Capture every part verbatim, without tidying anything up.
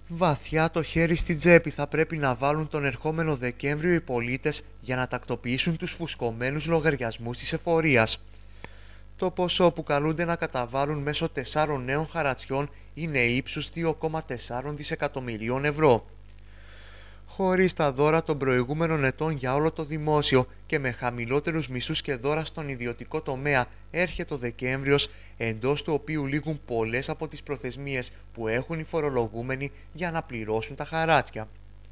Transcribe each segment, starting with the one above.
Βαθιά το χέρι στην τσέπη θα πρέπει να βάλουν τον ερχόμενο Δεκέμβριο οι πολίτες για να τακτοποιήσουν τους φουσκωμένους λογαριασμούς της εφορίας. Το ποσό που καλούνται να καταβάλουν μέσω τεσσάρων νέων χαρατσιών είναι ύψους δύο κόμμα τέσσερα δισεκατομμυρίων ευρώ. Χωρίς τα δώρα των προηγούμενων ετών για όλο το δημόσιο και με χαμηλότερους μισθούς και δώρα στον ιδιωτικό τομέα, έρχεται ο Δεκέμβριος, εντός του οποίου λήγουν πολλές από τις προθεσμίες που έχουν οι φορολογούμενοι για να πληρώσουν τα χαράτσια.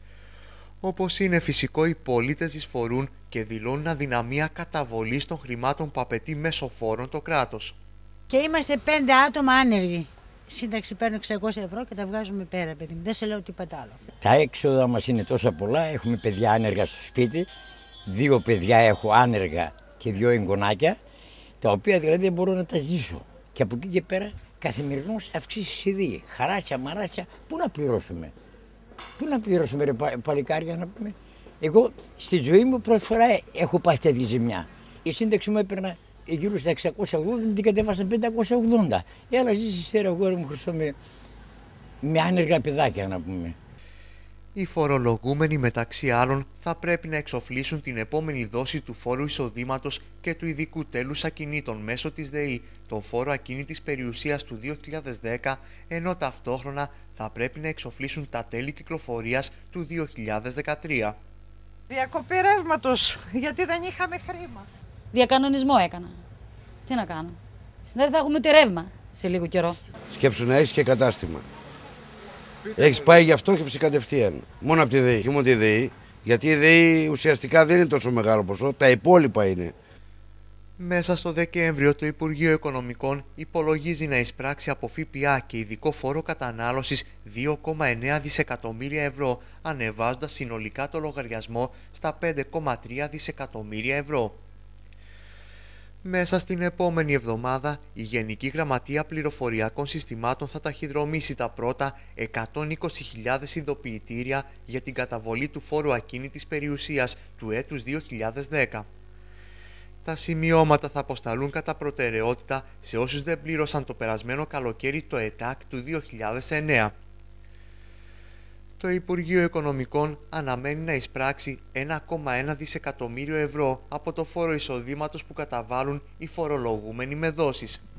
Όπως είναι φυσικό, οι πολίτες δυσφορούν και δηλώνουν αδυναμία καταβολής των χρημάτων που απαιτεί μέσω φόρων το κράτος. Και είμαστε πέντε άτομα άνεργοι. Σύνταξη παίρνω εξακόσια ευρώ και τα βγάζουμε πέρα, παιδί μου. Δεν σε λέω τίποτα άλλο. Τα έξοδα μας είναι τόσα πολλά. Έχουμε παιδιά άνεργα στο σπίτι. Δύο παιδιά έχω άνεργα και δύο εγγονάκια, τα οποία δηλαδή δεν μπορώ να τα ζήσω. Και από εκεί και πέρα καθημερινώς αυξήσεις ειδοί. Χαράτσια, μαράτσια, πού να πληρώσουμε. Πού να πληρώσουμε, ρε παλικάρια, να πούμε. Εγώ στη ζωή μου πρώτη φορά έχω πάθει τέτοια ζημιά. Η σύνταξη μου έπαιρνα γύρω στα εξακόσια ογδόντα, την κατέβασα πεντακόσια ογδόντα. Έλα, ζήσεις τώρα, αγόρι μου, Χριστό, με, με άνεργα παιδάκια, να πούμε. Οι φορολογούμενοι, μεταξύ άλλων, θα πρέπει να εξοφλήσουν την επόμενη δόση του φόρου εισοδήματος και του ειδικού τέλους ακινήτων μέσω της ΔΕΗ, τον φόρο ακίνητης περιουσίας του δύο χιλιάδες δέκα, ενώ ταυτόχρονα θα πρέπει να εξοφλήσουν τα τέλη κυκλοφορίας του δύο χιλιάδες δεκατρία. Διακοπή ρεύματος, γιατί δεν είχαμε χρήμα. Διακανονισμό έκανα. Τι να κάνω. Δεν θα έχουμε ούτε ρεύμα σε λίγο καιρό. Σκέψου να έχεις και κατάστημα. Έχεις πάει γι' αυτό και κατευθείαν. Μόνο από τη ΔΕΗ. Και μόνο τη ΔΕΗ. Γιατί η ΔΕΗ ουσιαστικά δεν είναι τόσο μεγάλο ποσό. Τα υπόλοιπα είναι. Μέσα στο Δεκέμβριο το Υπουργείο Οικονομικών υπολογίζει να εισπράξει από ΦΠΑ και ειδικό φόρο κατανάλωσης δύο κόμμα εννέα δισεκατομμύρια ευρώ, ανεβάζοντας συνολικά το λογαριασμό στα πέντε κόμμα τρία δισεκατομμύρια ευρώ. Μέσα στην επόμενη εβδομάδα, η Γενική Γραμματεία Πληροφοριακών Συστημάτων θα ταχυδρομήσει τα πρώτα εκατόν είκοσι χιλιάδες ειδοποιητήρια για την καταβολή του φόρου ακίνητης περιουσίας του έτους δύο χιλιάδες δέκα. Τα σημειώματα θα αποσταλούν κατά προτεραιότητα σε όσους δεν πλήρωσαν το περασμένο καλοκαίρι το ΕΤΑΚ του δύο χιλιάδες εννέα. Το Υπουργείο Οικονομικών αναμένει να εισπράξει ένα κόμμα ένα δισεκατομμύριο ευρώ από το φόρο εισοδήματος που καταβάλουν οι φορολογούμενοι με δόσεις.